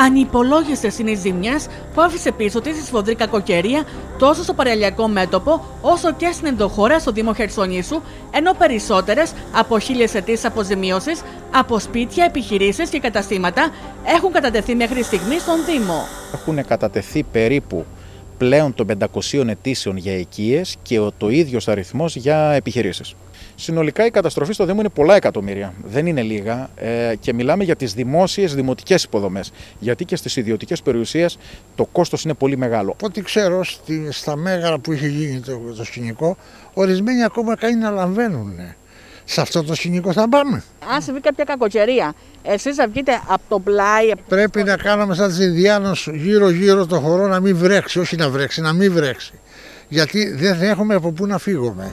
Ανυπολόγιστες είναι οι ζημιές που άφησε πίσω της η σφοδρή κακοκαιρία τόσο στο παραλιακό μέτωπο όσο και στην ενδοχώρα στο Δήμο Χερσονήσου, ενώ περισσότερες από 1.000 αιτήσεις αποζημίωσης από σπίτια, επιχειρήσεις και καταστήματα έχουν κατατεθεί μέχρι στιγμή στον Δήμο. Έχουν κατατεθεί περίπου πλέον των 500 αιτήσεων για οικίες και το ίδιος αριθμός για επιχειρήσεις. Συνολικά η καταστροφή στο Δήμο είναι πολλά εκατομμύρια, δεν είναι λίγα, και μιλάμε για τις δημόσιες δημοτικές υποδομές, γιατί και στις ιδιωτικές περιουσίες το κόστος είναι πολύ μεγάλο. Από ό,τι ξέρω, στα μέγαρα που είχε γίνει το σκηνικό, ορισμένοι ακόμα καν να λαμβάνουν. Σε αυτό το σκηνικό θα πάμε. Αν συμβεί κάποια κακοκαιρία, εσείς θα βγείτε από το πλάι. Πρέπει να κάνουμε σαν τις Ινδιάνους γύρω-γύρω το χώρο να μην βρέξει, όχι να βρέξει, να μην βρέξει. Γιατί δεν έχουμε από πού να φύγουμε.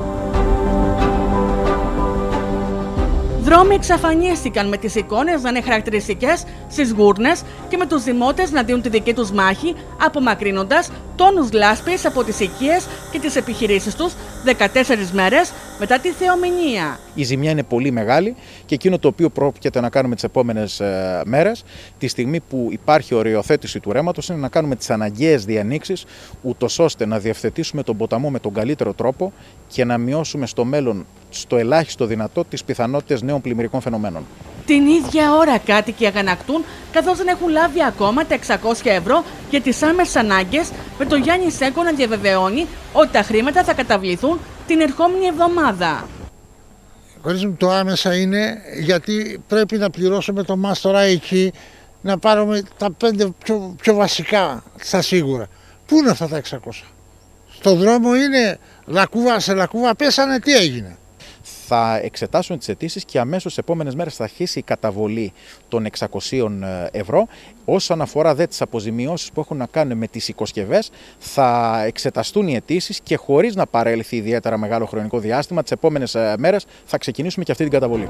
Δρόμοι εξαφανίστηκαν με τις εικόνες να είναι χαρακτηριστικές στις γούρνες και με τους δημότες να δίνουν τη δική τους μάχη, απομακρύνοντας τόνους λάσπης από τις οικίες και τις επιχειρήσεις τους 14 μέρες μετά τη θεομηνία. Η ζημιά είναι πολύ μεγάλη και εκείνο το οποίο πρόκειται να κάνουμε τις επόμενες μέρες, τη στιγμή που υπάρχει οριοθέτηση του ρέματος, είναι να κάνουμε τις αναγκαίες διανοίξεις, ούτως ώστε να διευθετήσουμε τον ποταμό με τον καλύτερο τρόπο και να μειώσουμε στο μέλλον, στο ελάχιστο δυνατό, τις πιθανότητες νέων πλημμυρικών φαινομένων. Την ίδια ώρα κάτοικοι αγανακτούν, καθώς δεν έχουν λάβει ακόμα τα 600 ευρώ για τις άμεσες ανάγκες, με τον Γιάννη Σέκο να διαβεβαιώνει ότι τα χρήματα θα καταβληθούν την ερχόμενη εβδομάδα. Το άμεσα είναι γιατί πρέπει να πληρώσουμε το μάστορα εκεί, να πάρουμε τα 5 πιο βασικά, στα σίγουρα. Πού είναι αυτά τα 600? Στο δρόμο είναι λακκούβα σε λακκούβα, πέσανε, τι έγινε? Θα εξετάσουν τις αιτήσεις και αμέσως στις επόμενες μέρες θα αρχίσει η καταβολή των 600 ευρώ. Όσον αφορά τις αποζημιώσεις που έχουν να κάνουν με τις οικοσκευές, θα εξεταστούν οι αιτήσεις και χωρίς να παρέλθει ιδιαίτερα μεγάλο χρονικό διάστημα, τις επόμενες μέρες θα ξεκινήσουμε και αυτή την καταβολή.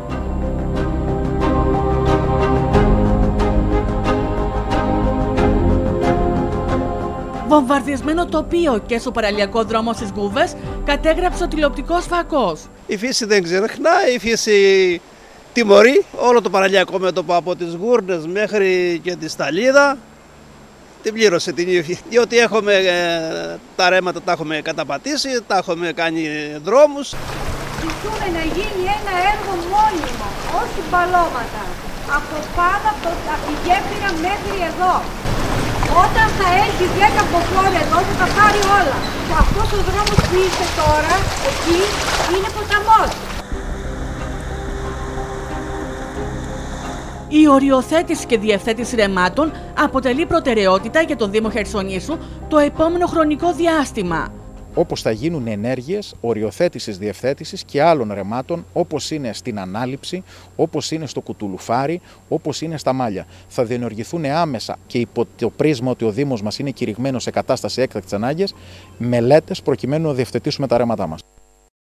Βομβαρδισμένο τοπίο και στο παραλιακό δρόμο στις Γκούβες κατέγραψε ο τηλεοπτικός φακός. Η φύση δεν ξεχνάει, η φύση τιμωρεί όλο το παραλιακό μέτωπο από τις Γούρνες μέχρι και τη Σταλίδα. Την πλήρωσε την ύφη, διότι έχουμε τα ρέματα, τα έχουμε καταπατήσει, τα έχουμε κάνει δρόμους. Ζητούμε να γίνει ένα έργο μόνιμο, όχι μπαλώματα, από πάνω από τη γέφυρα μέχρι εδώ. Όταν θα έχει 10 μποφόρ εδώ θα τα πάρει όλα. Και αυτός ο δρόμος που είστε τώρα, εκεί, είναι ποταμός. Η οριοθέτηση και διευθέτηση ρεμάτων αποτελεί προτεραιότητα για τον Δήμο Χερσονήσου το επόμενο χρονικό διάστημα. Όπως θα γίνουν ενέργειες οριοθέτησης, διευθέτησης και άλλων ρεμάτων, όπως είναι στην ανάληψη, όπως είναι στο κουτουλουφάρι, όπως είναι στα μάλια. Θα διενεργηθούν άμεσα και υπό το πρίσμα ότι ο Δήμος μας είναι κηρυγμένος σε κατάσταση έκτακτης ανάγκης, μελέτες προκειμένου να διευθετήσουμε τα ρέματά μας.